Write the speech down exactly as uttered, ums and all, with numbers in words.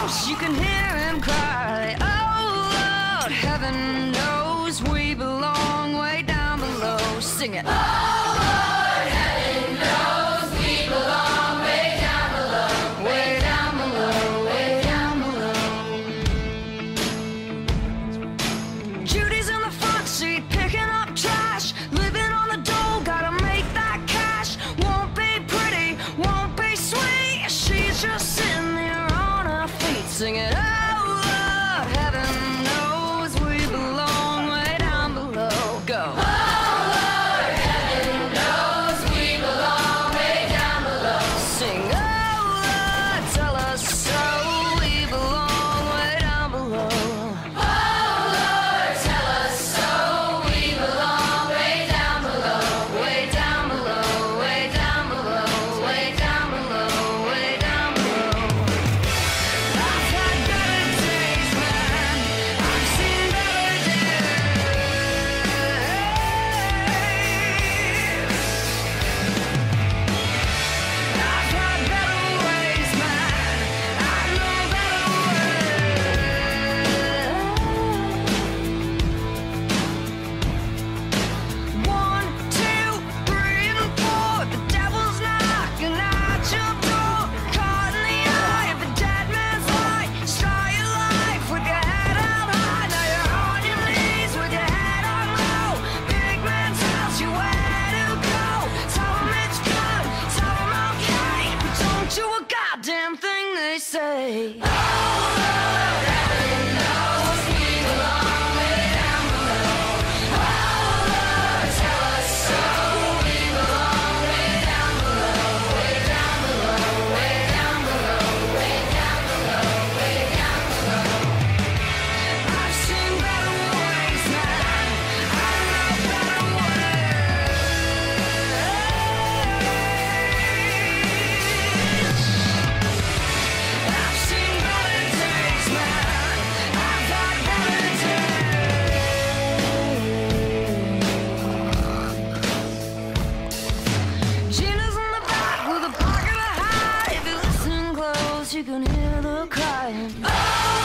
close, you can hear him cry. Oh Lord, heaven knows we belong way down below. Sing it. Oh Lord, heaven knows we belong way down below. Way down below, way down below. Judy's in the front seat picking up trash, living on the dole, gotta make that cash. Won't be pretty, won't be sweet, she's just sitting there on her feet singing. Oh Lord, heaven knows we belong way down below. Go. Oh Lord, heaven knows we belong way down below. Sing. Oh Lord, tell us so, we belong way down below. Oh Lord, tell us so, we belong way down below. Way down below, way down below, way down below, way down below. I've had better days, man. I've seen better days. I've had better ways, man. I know better ways. One, two, three, and four. The devil's knocking at your door. Caught in the eye of a dead man's light. Start your life with your head held high. Now you're on your knees with your head on low. Big man tells you where to go. Tell him it's good, tell him okay, but don't do a goddamn thing they say. Oh Lord, heaven knows we belong way down below. Oh Lord, tell us so, we belong way down below. Way down below, way down below, way down below, way down below. I've seen better ways, man. I know better ways. I've seen better days, man. I've had better days. Gina's in the back with a pocket of high. If you listen close, you can hear the crying. Oh